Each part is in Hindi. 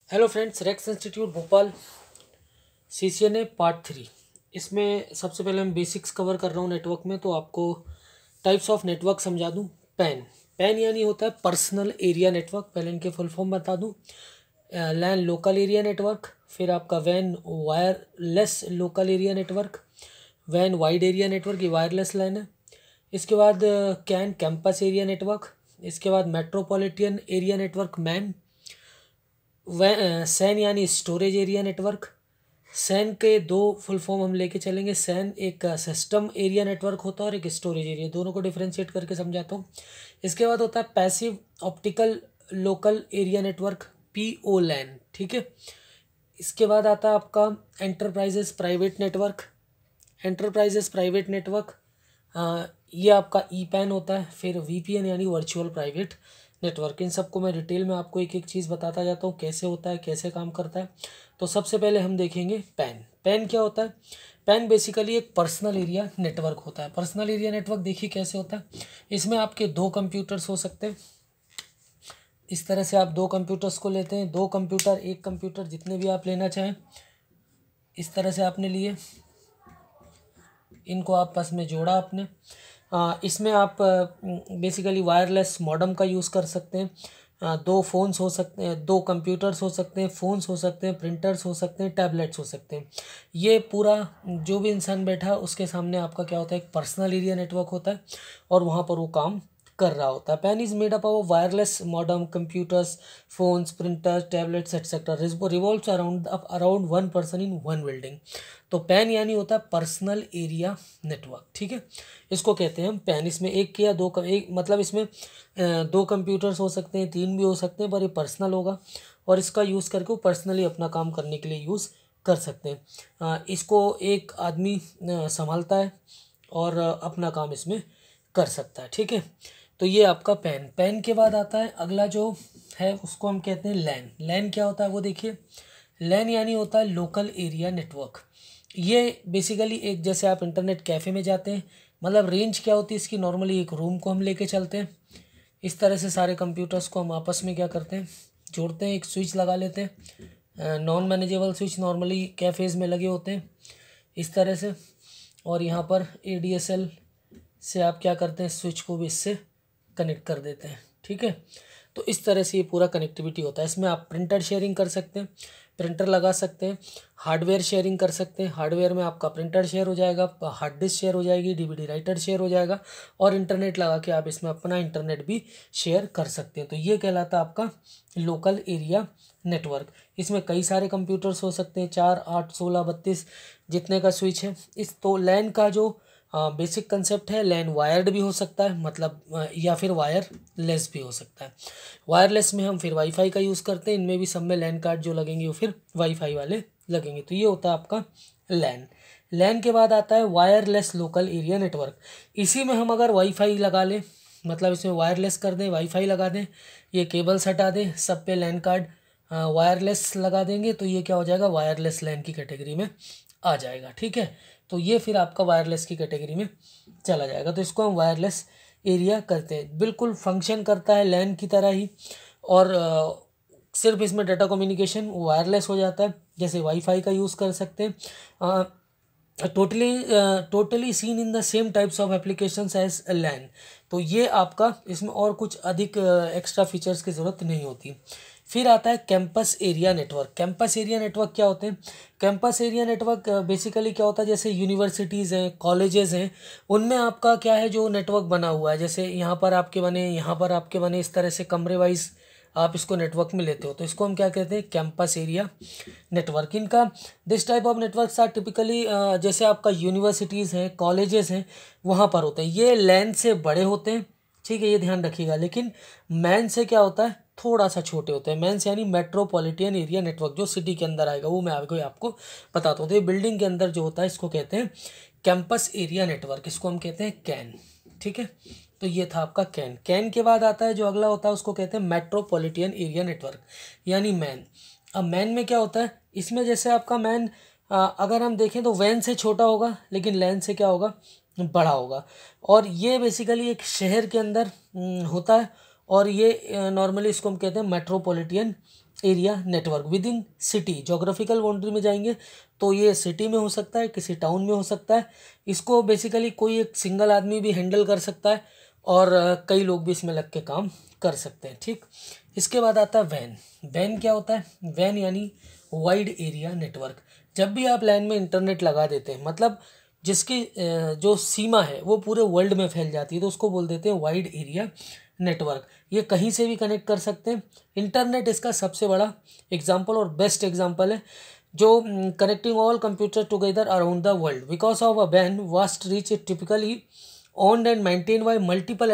Hello friends, Rex institute Bhopal CCNA part 3। इसमें सबसे पहले मैं बेसिक्स कवर कर रहा हूँ नेटवर्क में, तो आपको टाइप्स ऑफ नेटवर्क समझा दूँ। पैन पैन यानी होता है पर्सनल एरिया नेटवर्क। पहले इनके फुल फॉर्म बता दूँ। लैन लोकल एरिया नेटवर्क, फिर आपका वैन वायरलेस लोकल एरिया नेटवर्क, वैन वाइड एरिया नेटवर्क, ये वायरलेस लैन है। इसके बाद कैन कैंपस एरिया नेटवर्क, इसके बाद metropolitan area network MAN, SAN यानी स्टोरेज एरिया नेटवर्क। सैन के दो फुल फॉर्म हम लेके चलेंगे। सैन एक सिस्टम एरिया नेटवर्क होता है और एक स्टोरेज एरिया, दोनों को डिफरेंशिएट करके समझाता हूँ। इसके बाद होता है passive optical local area network, PO LAN, ठीक है। इसके बाद आता है आपका enterprises private network. Enterprises private network ये आपका EPAN होता है। फिर VPN यानी वर्चुअल प्राइवेट नेटवर्क। इन सबको मैं डिटेल में आपको एक एक चीज़ बताता जाता हूँ, कैसे होता है, कैसे काम करता है। तो सबसे पहले हम देखेंगे पैन। पैन क्या होता है? पैन बेसिकली एक पर्सनल एरिया नेटवर्क होता है। पर्सनल एरिया नेटवर्क देखिए कैसे होता है। इसमें आपके दो कंप्यूटर्स हो सकते हैं। इस तरह से आप दो कंप्यूटर्स को लेते हैं, दो कंप्यूटर, एक कंप्यूटर, जितने भी आप लेना चाहें। इस तरह से आपने लिए, इनको आपस में जोड़ा आपने। इसमें आप बेसिकली वायरलेस मॉडेम का यूज़ कर सकते हैं। दो फ़ोन्स हो सकते हैं, दो कंप्यूटर्स हो सकते हैं, फ़ोन्स हो सकते हैं, प्रिंटर्स हो सकते हैं, टैबलेट्स हो सकते हैं। ये पूरा जो भी इंसान बैठा है उसके सामने आपका क्या होता है, एक पर्सनल एरिया नेटवर्क होता है और वहाँ पर वो काम कर रहा होता है। PAN is made up of wireless modem, computers, phones, printers, tablets etcetera, revolves around one person in one building. तो पैन यानी होता है पर्सनल एरिया नेटवर्क, ठीक है। इसको कहते हैं हम पैन। इसमें एक या दो एक मतलब इसमें दो कंप्यूटर्स हो सकते हैं, तीन भी हो सकते हैं, पर ये पर्सनल होगा और इसका यूज़ करके वो पर्सनली अपना काम करने के लिए यूज़ कर सकते हैं। इसको एक आदमी संभालता है और अपना काम इसमें कर सकता है, ठीक है। तो ये आपका पैन। पैन के बाद आता है अगला जो है, उसको हम कहते हैं लैन। लैन क्या होता है वो देखिए। लैन यानी होता है लोकल एरिया नेटवर्क। ये बेसिकली एक, जैसे आप इंटरनेट कैफ़े में जाते हैं, मतलब रेंज क्या होती है इसकी, नॉर्मली एक रूम को हम लेके चलते हैं। इस तरह से सारे कंप्यूटर्स को हम आपस में क्या करते हैं, जोड़ते हैं, एक स्विच लगा लेते हैं। Non manageable switch normally cafes में लगे होते हैं इस तरह से। और यहाँ पर ADSL से आप क्या करते हैं, स्विच को भी इससे कनेक्ट कर देते हैं, ठीक है। तो इस तरह से ये पूरा कनेक्टिविटी होता है। इसमें आप प्रिंटर शेयरिंग कर सकते हैं, प्रिंटर लगा सकते हैं। हार्डवेयर शेयरिंग कर सकते हैं, हार्डवेयर में आपका प्रिंटर शेयर हो जाएगा, हार्ड डिस्क शेयर हो जाएगी, DVD राइटर शेयर हो जाएगा, और इंटरनेट लगा के आप इसमें अपना इंटरनेट भी शेयर कर सकते हैं। तो ये कहलाता है आपका लोकल एरिया नेटवर्क। इसमें कई सारे कंप्यूटर्स हो सकते हैं, 4, 8, 16, 32 जितने का स्विच है। इस तो लैन का जो बेसिक कंसेप्ट है, लैन वायर्ड भी हो सकता है, मतलब या फिर वायरलेस भी हो सकता है। वायरलेस में हम फिर वाईफाई का यूज़ करते हैं। इनमें भी सब में लैन कार्ड जो लगेंगे वो फिर वाईफाई वाले लगेंगे। तो ये होता है आपका लैन। लैन के बाद आता है वायरलेस लोकल एरिया नेटवर्क। इसी में हम अगर वाईफाई लगा लें, मतलब इसमें वायरलेस कर दें, वाईफाई लगा दें, ये केबल्स हटा दें, सब पे लैन कार्ड वायरलेस लगा देंगे, तो ये क्या हो जाएगा, वायरलेस लैन की कैटेगरी में आ जाएगा, ठीक है। तो ये फिर आपका वायरलेस की कैटेगरी में चला जाएगा। तो इसको हम वायरलेस एरिया करते हैं। बिल्कुल फंक्शन करता है लैन की तरह ही, और सिर्फ इसमें डाटा कम्युनिकेशन वायरलेस हो जाता है, जैसे वाईफाई का यूज़ कर सकते हैं। Totally seen in the same types of applications as LAN. तो ये आपका, इसमें और कुछ अधिक एक्स्ट्रा फीचर्स की ज़रूरत नहीं होती। फिर आता है campus area network. Campus area network क्या होते हैं? कैंपस एरिया नेटवर्क बेसिकली क्या होता है, जैसे यूनिवर्सिटीज़ हैं, कॉलेजेस हैं, उनमें आपका क्या है, जो नेटवर्क बना हुआ है, जैसे यहाँ पर आपके बने, यहाँ पर आपके बने, इस तरह से कमरे वाइज आप इसको नेटवर्क में लेते हो, तो इसको हम क्या कहते हैं, कैंपस एरिया नेटवर्क। इनका this type of networks are typically, जैसे आपका यूनिवर्सिटीज़ हैं, कॉलेजेस हैं, वहाँ पर होते हैं। ये लैन से बड़े होते हैं, ठीक है, ये ध्यान रखिएगा। लेकिन मैन से क्या होता है, थोड़ा सा छोटे होते हैं। मैन से यानी मेट्रोपॉलिटन एरिया नेटवर्क, जो सिटी के अंदर आएगा, वो मैं आपको बताता हूँ। तो ये बिल्डिंग के अंदर जो होता है, इसको कहते हैं कैंपस एरिया नेटवर्क, इसको हम कहते हैं कैन, ठीक है। तो ये था आपका कैन। कैन के बाद आता है जो अगला होता है, उसको कहते हैं मेट्रोपॉलिटन एरिया नेटवर्क, यानी मैन। अब मैन में क्या होता है, इसमें जैसे आपका मैन अगर हम देखें तो वैन से छोटा होगा, लेकिन लैन से क्या होगा, बड़ा होगा। और ये बेसिकली एक शहर के अंदर होता है, और ये नॉर्मली इसको हम कहते हैं metropolitan area network within city, geographical boundary में जाएंगे तो ये सिटी में हो सकता है, किसी टाउन में हो सकता है। इसको बेसिकली कोई एक सिंगल आदमी भी हैंडल कर सकता है और कई लोग भी इसमें लग के काम कर सकते हैं, ठीक। इसके बाद आता है वैन। वैन क्या होता है? वैन यानी वाइड एरिया नेटवर्क। जब भी आप लैन में इंटरनेट लगा देते हैं, मतलब जिसकी जो सीमा है वो पूरे वर्ल्ड में फैल जाती है, तो उसको बोल देते हैं वाइड एरिया नेटवर्क। ये कहीं से भी कनेक्ट कर सकते हैं। इंटरनेट इसका सबसे बड़ा एग्जाम्पल और बेस्ट एग्जाम्पल है, जो connecting all computer together around the world because of a वैन vast reach typically owned and maintained by multiple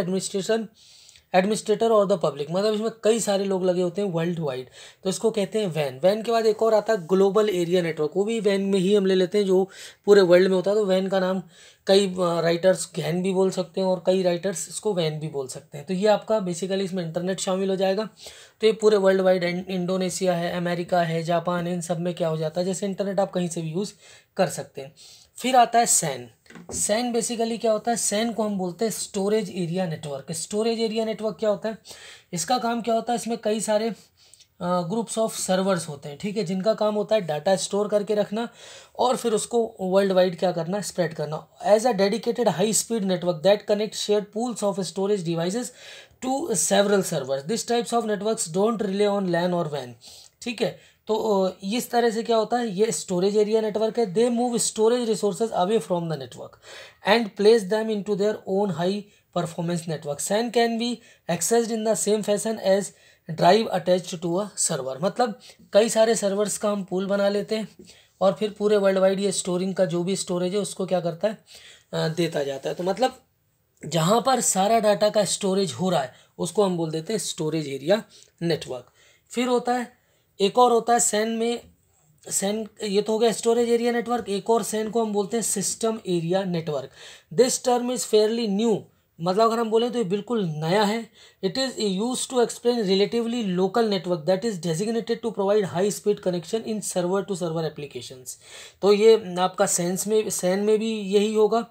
administrator और द पब्लिक। मतलब इसमें कई सारे लोग लगे होते हैं वर्ल्ड वाइड, तो इसको कहते हैं वैन। वैन के बाद एक और आता है ग्लोबल एरिया नेटवर्क, वो भी वैन में ही हम ले लेते हैं, जो पूरे वर्ल्ड में होता है। तो वैन का नाम कई राइटर्स गैन भी बोल सकते हैं और कई राइटर्स इसको वैन भी बोल सकते हैं। तो ये आपका बेसिकली इसमें इंटरनेट शामिल हो जाएगा। तो ये पूरे वर्ल्ड वाइड, इंडोनेशिया है, अमेरिका है, जापान है, इन सब में क्या हो जाता है, जैसे इंटरनेट आप कहीं से भी यूज़ कर सकते हैं। फिर आता है सैन। सैन बेसिकली क्या होता है? सैन को हम बोलते हैं storage area network. Storage area network क्या होता है? इसका काम क्या होता है? इसमें कई सारे ग्रुप्स ऑफ सर्वर्स होते हैं, ठीक है, जिनका काम होता है डाटा स्टोर करके रखना और फिर उसको वर्ल्ड वाइड क्या करना, स्प्रेड करना। As a dedicated high speed network that connect shared pools of storage devices to several servers. This types of networks don't rely on LAN और वैन, ठीक है। तो इस तरह से क्या होता है, ये स्टोरेज एरिया नेटवर्क है। They move storage resources away from the network and place them into their own high performance network. SAN can be accessed in the same fashion as drive attached to a server. मतलब कई सारे सर्वर्स का हम पूल बना लेते हैं और फिर पूरे वर्ल्ड वाइड ये स्टोरिंग का जो भी स्टोरेज है उसको क्या करता है, देता जाता है। तो मतलब जहाँ पर सारा डाटा का स्टोरेज हो रहा है उसको हम बोल देते हैं स्टोरेज एरिया नेटवर्क। फिर होता है एक और होता है सैन में, सैन ये तो हो गया स्टोरेज एरिया नेटवर्क। एक और सैन को हम बोलते हैं system area network. This term is fairly new, मतलब अगर हम बोलें तो ये बिल्कुल नया है। It is use to explain relatively local network that is designated to provide high speed connection in server to server applications. तो ये आपका सैन में भी यही होगा।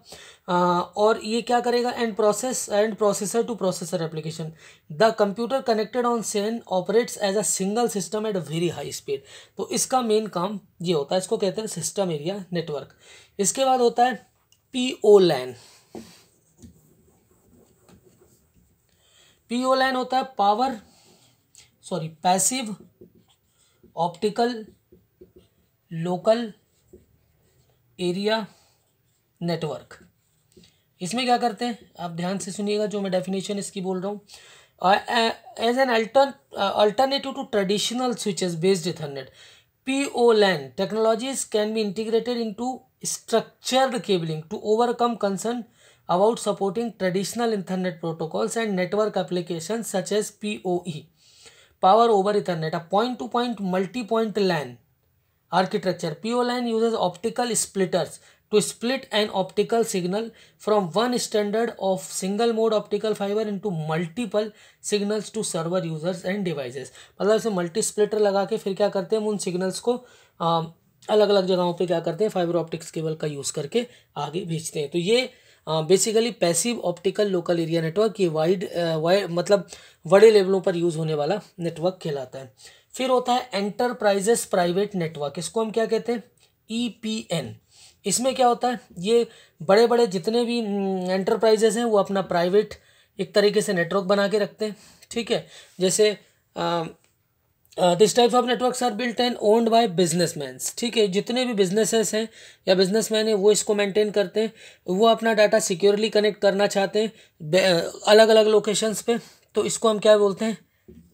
और ये क्या करेगा, and processor to processor application. The computer connected on SAN operates as a single system at a very high speed. तो इसका मेन काम ये होता है, इसको कहते हैं सिस्टम एरिया नेटवर्क। इसके बाद होता है पीओ लैन। पीओ लैन होता है passive optical local area network. इसमें क्या करते हैं, आप ध्यान से सुनिएगा जो मैं डेफिनेशन इसकी बोल रहा हूँ। As an alternative to traditional switches based ethernet, PO LAN technologies can be integrated into structured cabling to overcome concern about supporting traditional Ethernet protocols and network applications such as PoE, Power over Ethernet, a point-to-point multi-point LAN architecture. PO LAN uses optical splitters to split an optical signal from one standard of single mode optical fiber into multiple signals to server users and devices. मतलब इसे मल्टी स्प्लिटर लगा के फिर क्या करते हैं, हम उन सिग्नल्स को अलग अलग जगहों पे क्या करते हैं, फाइबर ऑप्टिक्स केबल का यूज़ करके आगे भेजते हैं। तो ये basically passive optical local area network, ये वाइड मतलब बड़े लेवलों पर यूज़ होने वाला नेटवर्क कहलाता है। फिर होता है एंटरप्राइजेस प्राइवेट नेटवर्क। इसको हम क्या कहते हैं, EPN। इसमें क्या होता है, ये बड़े बड़े जितने भी एंटरप्राइजेस हैं वो अपना प्राइवेट एक तरीके से नेटवर्क बना के रखते हैं, ठीक है। जैसे this type of networks are built and owned by businessmans, ठीक है। जितने भी बिजनेसेस हैं या बिजनेसमैन हैं वो इसको मेंटेन करते हैं। वो अपना डाटा सिक्योरली कनेक्ट करना चाहते हैं अलग अलग लोकेशंस पे, तो इसको हम क्या बोलते हैं,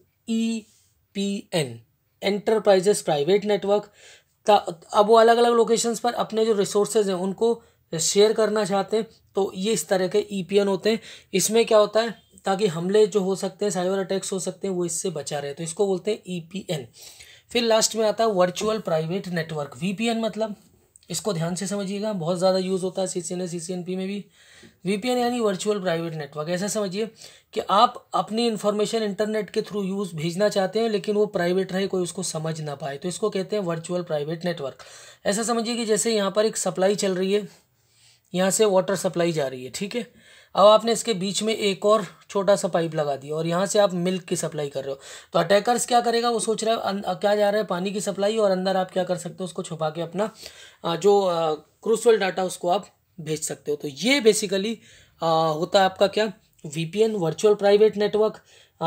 EPN, एंटरप्राइजेस प्राइवेट नेटवर्क। अब वो अलग अलग लोकेशंस पर अपने जो रिसोर्सेज हैं उनको शेयर करना चाहते हैं, तो ये इस तरह के EPN होते हैं। इसमें क्या होता है, ताकि हमले जो हो सकते हैं, साइबर अटैक्स हो सकते हैं, वो इससे बचा रहे, तो इसको बोलते हैं EPN। फिर लास्ट में आता है वर्चुअल प्राइवेट नेटवर्क, VPN। मतलब इसको ध्यान से समझिएगा, बहुत ज़्यादा यूज़ होता है CCNA CCNP में भी। VPN यानी वर्चुअल प्राइवेट नेटवर्क। ऐसा समझिए कि आप अपनी इन्फॉर्मेशन इंटरनेट के थ्रू भेजना चाहते हैं, लेकिन वो प्राइवेट रहे, कोई उसको समझ ना पाए, तो इसको कहते हैं वर्चुअल प्राइवेट नेटवर्क। ऐसा समझिए कि जैसे यहाँ पर एक सप्लाई चल रही है, यहाँ से वाटर सप्लाई जा रही है, ठीक है। अब आपने इसके बीच में एक और छोटा सा पाइप लगा दिया और यहाँ से आप मिल्क की सप्लाई कर रहे हो, तो अटैकर्स क्या करेगा, वो सोच रहा है क्या जा रहा है पानी की सप्लाई, और अंदर आप क्या कर सकते हो, उसको छुपा के अपना जो क्रूशियल डाटा उसको आप भेज सकते हो। तो ये बेसिकली होता है आपका क्या, VPN, virtual private network.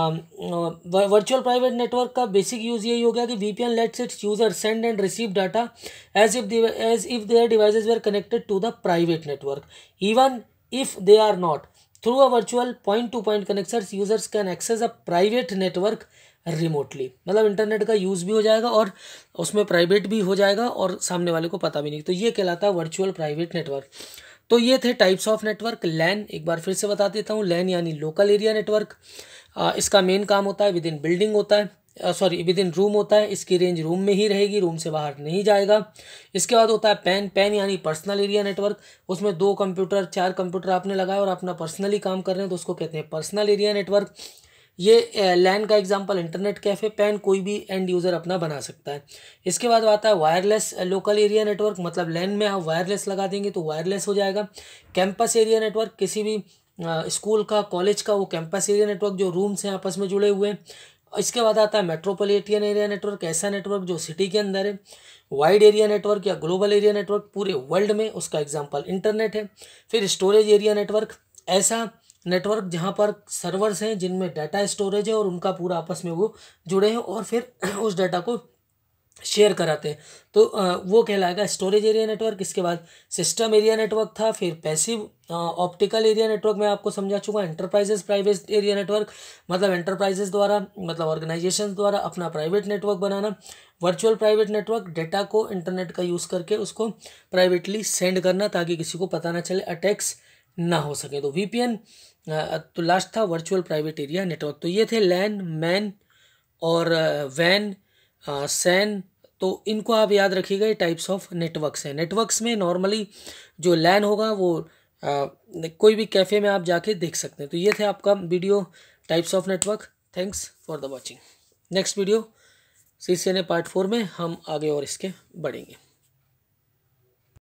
Virtual private network का बेसिक यूज़ यही हो गया कि VPN lets its user send and receive data as if their devices were connected to the private network even if they are not. Through a virtual point to point connection users can access a private network remotely, मतलब इंटरनेट का यूज़ भी हो जाएगा और उसमें प्राइवेट भी हो जाएगा और सामने वाले को पता भी नहीं। तो ये कहलाता है वर्चुअल प्राइवेट नेटवर्क। तो ये थे टाइप्स ऑफ नेटवर्क। लैन एक बार फिर से बता देता हूँ, लैन यानी लोकल एरिया नेटवर्क। इसका मेन काम होता है विद इन बिल्डिंग होता है, विद इन रूम होता है, इसकी रेंज रूम में ही रहेगी, रूम से बाहर नहीं जाएगा। इसके बाद होता है पैन, पैन यानी पर्सनल एरिया नेटवर्क। उसमें 2 कंप्यूटर 4 कंप्यूटर आपने लगाया और अपना पर्सनली काम कर रहे हैं तो उसको कहते हैं पर्सनल एरिया नेटवर्क। ये लैन का एग्जांपल इंटरनेट कैफ़े, पैन कोई भी एंड यूज़र अपना बना सकता है। इसके बाद आता है वायरलेस लोकल एरिया नेटवर्क, मतलब लैन में आप वायरलेस लगा देंगे तो वायरलेस हो जाएगा। कैंपस एरिया नेटवर्क, किसी भी स्कूल का, कॉलेज का वो कैंपस एरिया नेटवर्क जो रूम्स हैं आपस में जुड़े हुए हैं। इसके बाद आता है मेट्रोपॉलिटन एरिया नेटवर्क, ऐसा नेटवर्क जो सिटी के अंदर है। वाइड एरिया नेटवर्क या ग्लोबल एरिया नेटवर्क पूरे वर्ल्ड में, उसका एग्जांपल इंटरनेट है। फिर स्टोरेज एरिया नेटवर्क, ऐसा नेटवर्क जहाँ पर सर्वर्स हैं जिनमें डाटा स्टोरेज है और उनका पूरा आपस में वो जुड़े हैं और फिर उस डाटा को शेयर कराते हैं, तो वो कहलाएगा स्टोरेज एरिया नेटवर्क। इसके बाद सिस्टम एरिया नेटवर्क था, फिर पैसिव ऑप्टिकल एरिया नेटवर्क मैं आपको समझा चुका। एंटरप्राइजेस प्राइवेट एरिया नेटवर्क, मतलब एंटरप्राइजेस द्वारा, मतलब ऑर्गेनाइजेशन द्वारा अपना प्राइवेट नेटवर्क बनाना। वर्चुअल प्राइवेट नेटवर्क, डेटा को इंटरनेट का यूज़ करके उसको प्राइवेटली सेंड करना ताकि किसी को पता ना चले, अटैक्स ना हो सके। तो वीपीएन तो लास्ट था वर्चुअल प्राइवेट एरिया नेटवर्क। तो ये थे लैन, मैन और वैन, सैन। तो इनको आप याद रखिएगा, ये टाइप्स ऑफ नेटवर्क्स हैं। नेटवर्क्स में नॉर्मली जो लैन होगा वो कोई भी कैफ़े में आप जाके देख सकते हैं। तो ये थे आपका video types of network. Thanks for the watching. Next video CCNA part 4 में हम आगे और इसके बढ़ेंगे।